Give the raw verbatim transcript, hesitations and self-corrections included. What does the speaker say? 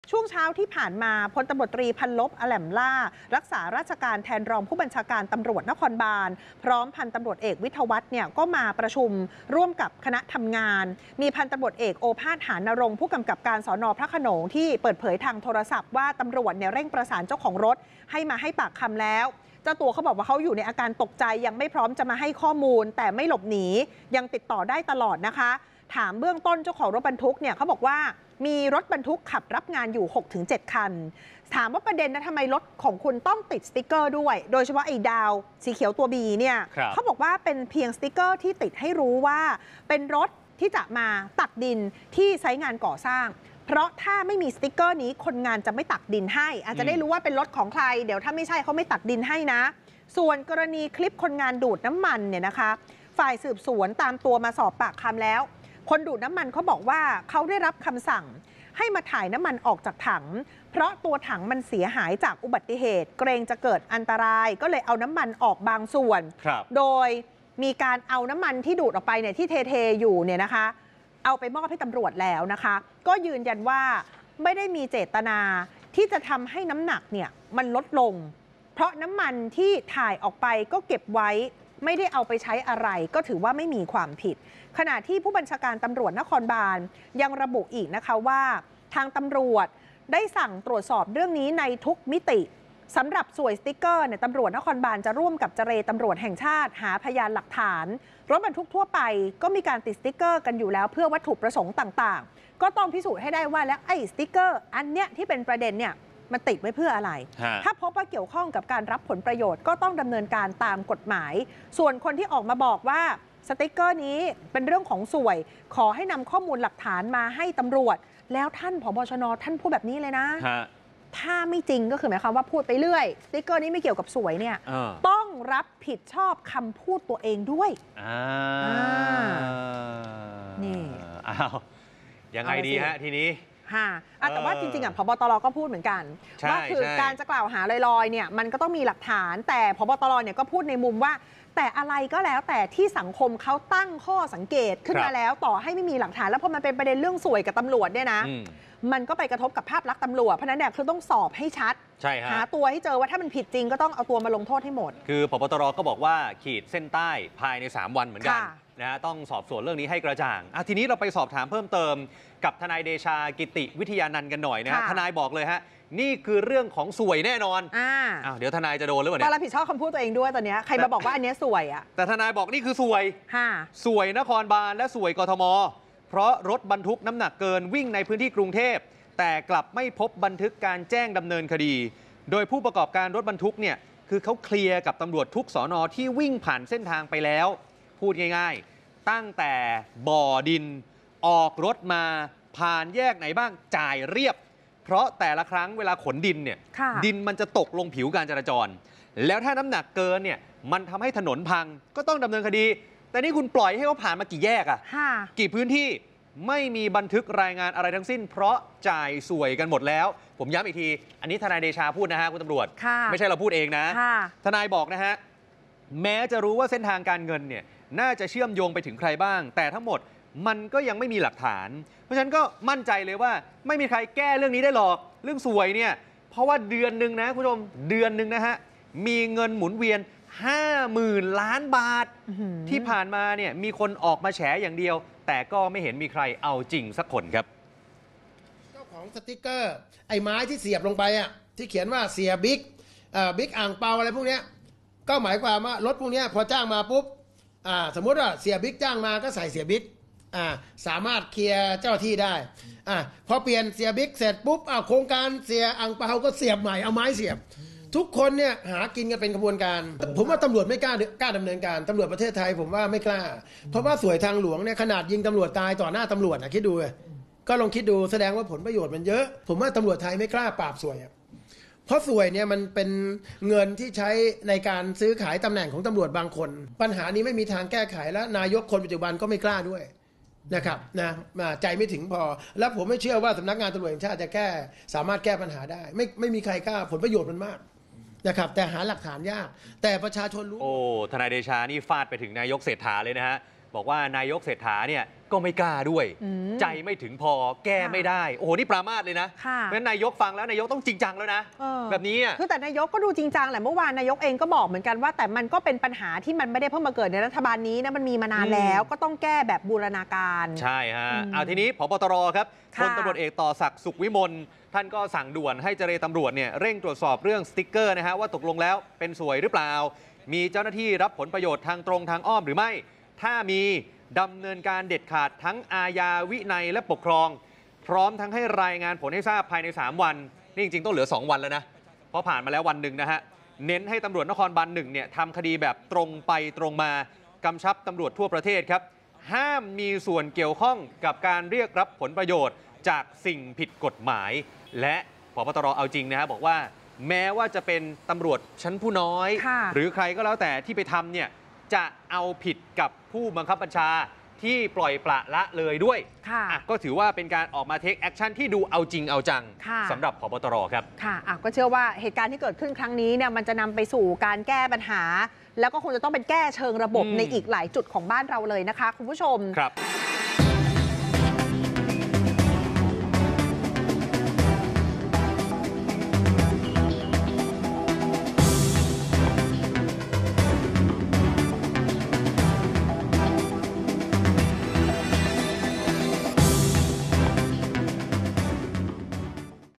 ช่วงเช้าที่ผ่านมาพลตำรวจตรีพันลบอแหลมล่ารักษาราชการแทนรองผู้บัญชาการตำรวจนครบาลพร้อมพันตำรวจเอกวิทยวัฒน์เนี่ยก็มาประชุมร่วมกับคณะทำงานมีพันตำรวจเอกโอภาสหานรงค์ผู้กำกับการสน.พระโขนงที่เปิดเผยทางโทรศัพท์ว่าตำรวจเนี่ยเร่งประสานเจ้าของรถให้มาให้ปากคำแล้วเจ้าตัวเขาบอกว่าเขาอยู่ในอาการตกใจยังไม่พร้อมจะมาให้ข้อมูลแต่ไม่หลบหนียังติดต่อได้ตลอดนะคะถามเบื้องต้นเจ้าของรถบรรทุกเนี่ยเขาบอกว่ามีรถบรรทุกขับรับงานอยู่ หกถึงเจ็ด คันถามว่าประเด็นนะทำไมรถของคุณต้องติดสติ๊กเกอร์ด้วยโดยเฉพาะไอ้ดาวสีเขียวตัว B เนี่ยเขาบอกว่าเป็นเพียงสติ๊กเกอร์ที่ติดให้รู้ว่าเป็นรถที่จะมาตักดินที่ไซต์งานก่อสร้างเพราะถ้าไม่มีสติ๊กเกอร์นี้คนงานจะไม่ตักดินให้อาจจะได้รู้ว่าเป็นรถของใครเดี๋ยวถ้าไม่ใช่เขาไม่ตักดินให้นะส่วนกรณีคลิปคนงานดูดน้ำมันเนี่ยนะคะฝ่ายสืบสวนตามตัวมาสอบปากคำแล้วคนดูดน้ำมันเขาบอกว่าเขาได้รับคำสั่งให้มาถ่ายน้ำมันออกจากถังเพราะตัวถังมันเสียหายจากอุบัติเหตุเกรงจะเกิดอันตรายก็เลยเอาน้ำมันออกบางส่วนโดยมีการเอาน้ำมันที่ดูดออกไปเนี่ยที่เทๆอยู่เนี่ยนะคะเอาไปมอบให้ตำรวจแล้วนะคะก็ยืนยันว่าไม่ได้มีเจตนาที่จะทำให้น้ำหนักเนี่ยมันลดลงเพราะน้ำมันที่ถ่ายออกไปก็เก็บไว้ไม่ได้เอาไปใช้อะไรก็ถือว่าไม่มีความผิดขณะที่ผู้บัญชาการตำรวจนครบาลยังระบุอีกนะคะว่าทางตำรวจได้สั่งตรวจสอบเรื่องนี้ในทุกมิติสำหรับสวยสติ๊กเกอร์เนี่ยตำรวจนครบาลจะร่วมกับเจรตำรวจแห่งชาติหาพยานหลักฐานรถบรรทุกทั่วไปก็มีการติดสติ๊กเกอร์กันอยู่แล้วเพื่อวัตถุประสงค์ต่างๆก็ต้องพิสูจน์ให้ได้ว่าแล้วไอ้สติ๊กเกอร์อันเนี้ยที่เป็นประเด็นเนี่ยมันติดไว้เพื่ออะไรถ้าพบว่าเกี่ยวข้องกับการรับผลประโยชน์ก็ต้องดำเนินการตามกฎหมายส่วนคนที่ออกมาบอกว่าสติ๊กเกอร์นี้เป็นเรื่องของสวยขอให้นำข้อมูลหลักฐานมาให้ตำรวจแล้วท่านผบชน.ท่านพูดแบบนี้เลยนะถ้าไม่จริงก็คือหมายความว่าพูดไปเรื่อยสติ๊กเกอร์นี้ไม่เกี่ยวกับสวยเนี่ยต้องรับผิดชอบคำพูดตัวเองด้วยนี่อ้าวยังไงดีฮะทีนี้ค่ะแต่ว่าจริงๆอ่ะผบตรก็พูดเหมือนกันว่าคือการจะกล่าวหาลอยๆเนี่ยมันก็ต้องมีหลักฐานแต่ผบตรเนี่ยก็พูดในมุมว่าแต่อะไรก็แล้วแต่ที่สังคมเขาตั้งข้อสังเกตขึ้นมาแล้วต่อให้ไม่มีหลักฐานแล้วพอมันเป็นประเด็นเรื่องสวยกับตำรวจเนี่ยนะมันก็ไปกระทบกับภาพลักษณ์ตำรวจเพราะนั้นเนี่ยคือต้องสอบให้ชัดหาตัวให้เจอว่าถ้ามันผิดจริงก็ต้องเอาตัวมาลงโทษให้หมดคือผบตรก็บอกว่าขีดเส้นใต้ภายในสามวันเหมือนกันนะฮะต้องสอบสวนเรื่องนี้ให้กระจ่างอ่ะทีนี้เราไปสอบถามเพิ่มเติมกับทนายเดชากิติวิทยานันท์กันหน่อยนะฮะทนายบอกเลยฮะนี่คือเรื่องของสวยแน่นอนอ้าวเดี๋ยวทนายจะโดนหรือเปล่าเนี่ยต้องรับผิดชอบคำพูดตัวเองด้วยตอนนี้ใครมาบอกว่าอันนี้สวยอ่ะแต่ทนายบอกนี่คือสวยสวยนครบาลและสวยกทมเพราะรถบรรทุกน้ำหนักเกินวิ่งในพื้นที่กรุงเทพแต่กลับไม่พบบันทึกการแจ้งดำเนินคดีโดยผู้ประกอบการรถบรรทุกเนี่ยคือเขาเคลียร์กับตำรวจทุกสน.ที่วิ่งผ่านเส้นทางไปแล้วพูดง่ายๆตั้งแต่บ่อดินออกรถมาผ่านแยกไหนบ้างจ่ายเรียบเพราะแต่ละครั้งเวลาขนดินเนี่ยดินมันจะตกลงผิวการจราจรแล้วถ้าน้ำหนักเกินเนี่ยมันทำให้ถนนพังก็ต้องดำเนินคดีแต่นี่คุณปล่อยให้เขาผ่านมากี่แยกอะกี่พื้นที่ไม่มีบันทึกรายงานอะไรทั้งสิ้นเพราะจ่ายสวยกันหมดแล้วผมย้ำอีกทีอันนี้ทนายเดชาพูดนะฮะคุณตำรวจไม่ใช่เราพูดเองนะทนายบอกนะฮะแม้จะรู้ว่าเส้นทางการเงินเนี่ยน่าจะเชื่อมโยงไปถึงใครบ้างแต่ทั้งหมดมันก็ยังไม่มีหลักฐานเพราะฉะนั้นก็มั่นใจเลยว่าไม่มีใครแก้เรื่องนี้ได้หรอกเรื่องสวยเนี่ยเพราะว่าเดือนหนึ่งนะคุณผู้ชมเดือนหนึ่งนะฮะมีเงินหมุนเวียน ห้าหมื่น ล้านบาทที่ผ่านมาเนี่ยมีคนออกมาแฉอย่างเดียวแต่ก็ไม่เห็นมีใครเอาจริงสักคนครับเจ้าของสติ๊กเกอร์ไอ้ไม้ที่เสียบลงไปอ่ะที่เขียนว่าเสียบิ๊กอ่าบิ๊กอ่างเปาอะไรพวกเนี้ยก็หมายความว่ารถพวกเนี้ยพอจ้างมาปุ๊บอ่าสมมติว่าเสียบิ๊กจ้างมาก็ใส่เสียบิ๊กอ่าสามารถเคลียร์เจ้าที่ได้อ่าพอเปลี่ยนเสียบิ๊กเสร็จปุ๊บอ่าโครงการเสียอ่างเปาก็เสียบใหม่เอาไม้เสียบทุกคนเนี่ยหากินกันเป็นกระบวนการผมว่าตำรวจไม่กล้ากล้าดำเนินการตำรวจประเทศไทยผมว่าไม่กล้าเพราะว่าสวยทางหลวงเนี่ยขนาดยิงตำรวจตายต่อหน้าตำรวจนะคิดดูก็ลองคิดดูแสดงว่าผลประโยชน์มันเยอะผมว่าตำรวจไทยไม่กล้าปราบสวยเพราะสวยเนี่ยมันเป็นเงินที่ใช้ในการซื้อขายตำแหน่งของตำรวจบางคนปัญหานี้ไม่มีทางแก้ไขและนายกคนปัจจุบันก็ไม่กล้าด้วยนะครับนะใจไม่ถึงพอแล้วผมไม่เชื่อว่าสำนักงานตำรวจแห่งชาติจะแก้สามารถแก้ปัญหาได้ไม่ไม่มีใครกล้าผลประโยชน์มันมากนะครับแต่หาหลักฐานยากแต่ประชาชนรู้โอ้ทนายเดชานี่ฟาดไปถึงนายกเศรษฐาเลยนะฮะบอกว่านายกเศรษฐาเนี่ยก็ไม่กล้าด้วยใจไม่ถึงพอแก้ไม่ได้โอ้โหนี่ปรามาสเลยนะเพราะฉะนั้นนายกฟังแล้วนายกต้องจริงจังแล้วนะแบบนี้คือแต่นายกก็ดูจริงจังแหละเมื่อวานนายกเองก็บอกเหมือนกันว่าแต่มันก็เป็นปัญหาที่มันไม่ได้เพิ่งมาเกิดในรัฐบาลนี้นะมันมีมานานแล้วก็ต้องแก้แบบบูรณาการใช่ฮะเอาทีนี้ผบตรครับพลตำรวจเอกต่อศักดิ์สุขวิมลท่านก็สั่งด่วนให้เจรตำรวจเนี่ยเร่งตรวจสอบเรื่องสติ๊กเกอร์นะฮะว่าตกลงแล้วเป็นสวยหรือเปล่ามีเจ้าหน้าที่รับผลประโยชน์ทางตรงทางอ้อมหรือไม่ถ้ามีดำเนินการเด็ดขาดทั้งอาญาวินัยและปกครองพร้อมทั้งให้รายงานผลให้ทราบภายในสามวันนี่จริงๆต้องเหลือสองวันแล้วนะเพราะผ่านมาแล้ววันหนึ่งนะฮะเน้นให้ตำรวจนครบาลหนึ่งเนี่ยทำคดีแบบตรงไปตรงมากำชับตำรวจทั่วประเทศครับห้ามมีส่วนเกี่ยวข้องกับการเรียกรับผลประโยชน์จากสิ่งผิดกฎหมายและผบตรเอาจริงนะฮะบอกว่าแม้ว่าจะเป็นตำรวจชั้นผู้น้อยหรือใครก็แล้วแต่ที่ไปทำเนี่ยจะเอาผิดกับผู้บังคับบัญชาที่ปล่อยปละละเลยด้วยก็ถือว่าเป็นการออกมาเทคแอคชั่นที่ดูเอาจริงเอาจังสำหรับผบตรครับค่ะก็เชื่อว่าเหตุการณ์ที่เกิดขึ้นครั้งนี้เนี่ยมันจะนำไปสู่การแก้ปัญหาแล้วก็คงจะต้องเป็นแก้เชิงระบบในอีกหลายจุดของบ้านเราเลยนะคะคุณผู้ชมครับ